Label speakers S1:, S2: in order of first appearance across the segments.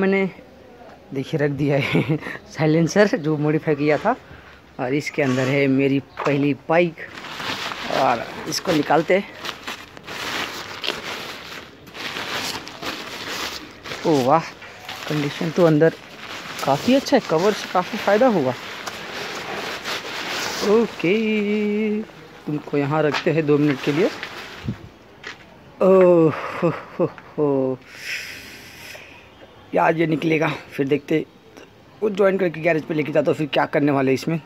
S1: मैंने देखिए रख दिया है साइलेंसर जो मॉडिफाई किया था, और इसके अंदर है मेरी पहली बाइक। और इसको निकालते हैं। ओह वाह, कंडीशन तो अंदर काफ़ी अच्छा है, कवर से काफ़ी फ़ायदा हुआ। ओके, तुमको यहाँ रखते हैं 2 मिनट के लिए। ओह हो, यार ये निकलेगा फिर देखते, वो ज्वाइन करके गैरेज पे लेके जाता हूँ, फिर क्या करने वाले इसमें।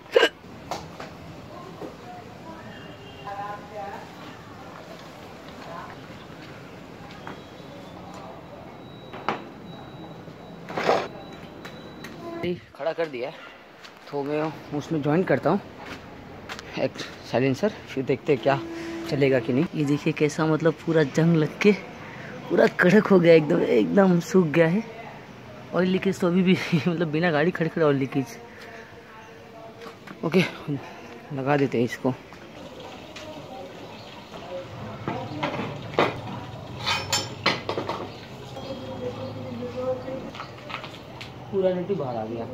S1: खड़ा कर दिया है तो मैं उसमें ज्वाइन करता हूँ एक साइलेंसर, फिर देखते हैं क्या चलेगा कि नहीं। ये देखिए कैसा, मतलब पूरा जंग लग के पूरा कड़क हो गया, एकदम एकदम सूख गया है। ऑयल लीकेज तो अभी भी मतलब बिना गाड़ी खड़े खड़े ऑयल लीकेज। ओके, लगा देते हैं इसको। पूरा नेटी बाहर आ गया।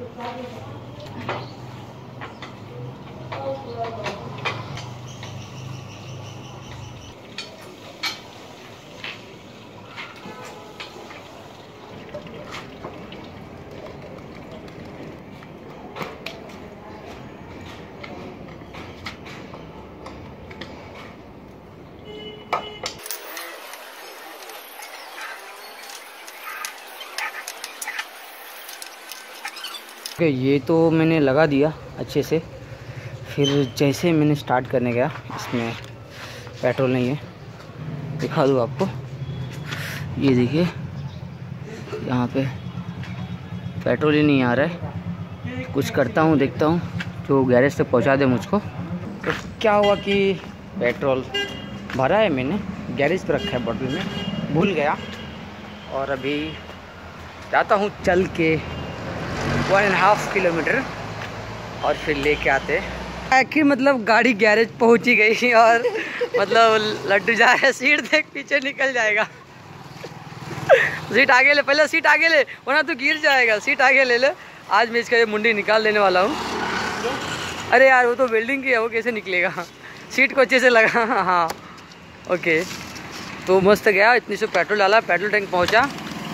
S1: ओके, ये तो मैंने लगा दिया अच्छे से। फिर जैसे मैंने स्टार्ट करने गया, इसमें पेट्रोल नहीं है, दिखा दूँ आपको। ये देखिए यहाँ पे पेट्रोल ही नहीं आ रहा है। कुछ करता हूँ, देखता हूँ जो गैरेज तक पहुँचा दे मुझको। तो क्या हुआ कि पेट्रोल भरा है मैंने, गैरेज पर रखा है बॉटल में, भूल गया। और अभी जाता हूँ चल के 1.5 किलोमीटर और फिर लेके आते। आखिर मतलब गाड़ी गैरेज पहुंची गई और मतलब लड्डू जा रहा है, सीट देख पीछे निकल जाएगा। सीट आगे ले, पहले सीट आगे ले वरना तो गिर जाएगा। सीट आगे ले ले। आज मैं इसका ये मुंडी निकाल देने वाला हूँ। अरे यार वो तो वेल्डिंग की है, वो कैसे निकलेगा। सीट को अच्छे से लगा। हाँ ओके, तो मस्त गया। इतनी से पेट्रोल डाला, पेट्रोल टैंक पहुँचा,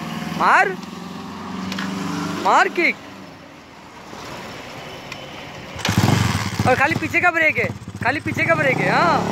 S1: मार किक, और खाली पीछे का ब्रेक है, खाली पीछे का ब्रेक है। हाँ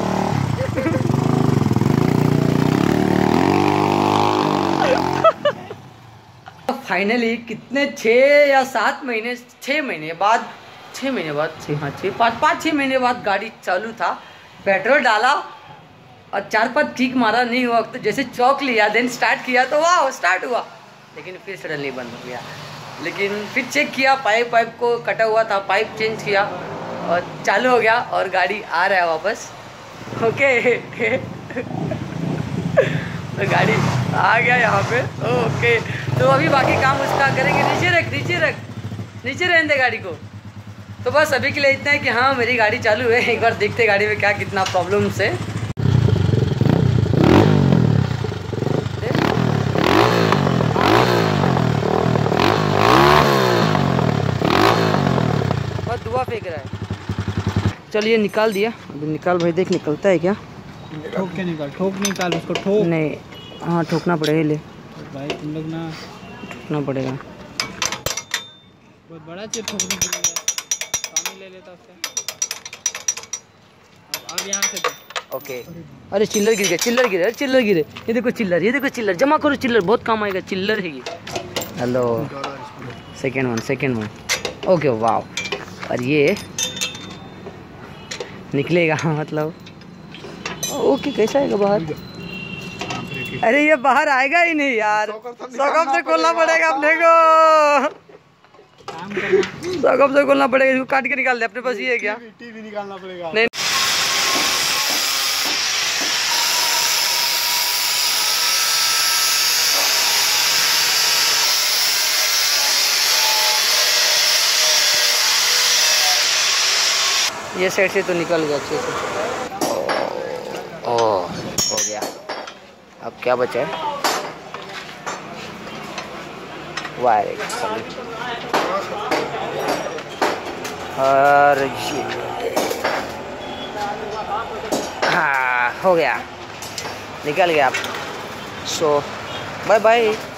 S1: फाइनली कितने 6 या 7 महीने, 6 महीने बाद, 6 महीने बाद, 5-6 महीने बाद गाड़ी चालू था। पेट्रोल डाला और 4-5 किक मारा, नहीं हुआ तो जैसे चौक लिया, देन स्टार्ट किया तो वाह स्टार्ट हुआ, लेकिन फिर सडनली बंद हो गया। लेकिन फिर चेक किया, पाइप को कटा हुआ था, पाइप चेंज किया और चालू हो गया और गाड़ी आ रहा है वापस। ओके तो गाड़ी आ गया यहाँ पे। ओके, तो अभी बाकी काम उसका करेंगे। नीचे रहने दे गाड़ी को। तो बस अभी के लिए इतना है कि हाँ मेरी गाड़ी चालू है। एक बार देखते गाड़ी में क्या कितना प्रॉब्लम्स है। बस धुआं फेंक रहा है। चलिए निकाल दिया, अभी निकाल भाई, देख निकलता है क्या।
S2: ठोक के निकाल, ठोक निकाल उसको, ठोक।
S1: नहीं, हाँ ठोकना पड़ेगा। ले
S2: भाई तुम लोग ना,
S1: ठोकना पड़ेगा।
S2: बहुत बड़ा चीज ठोकने के लिए पानी ले लेता उससे। अब यहाँ से दे।
S1: ओके, अरे चिल्लर गिर गया, चिल्लर गिरे। ये देखो चिल्लर, जमा करो चिल्लर, बहुत काम आएगा। चिल्लर है ये। Hello, second one. ओके वाह, और ये निकलेगा मतलब। ओके, कैसा आएगा बाहर। अरे ये बाहर आएगा ही नहीं यार, सॉकअप से खोलना पड़ेगा अपने को। सॉकअप से खोलना पड़ेगा, इसको काट के निकाल दे। अपने पास ये है क्या,
S2: टीवी निकालना पड़ेगा।
S1: नहीं ये साइड से तो निकल गया अच्छे से। हो गया। अब क्या बचा है, वायर और ये हाँ हो गया, निकल गया आप। So bye bye.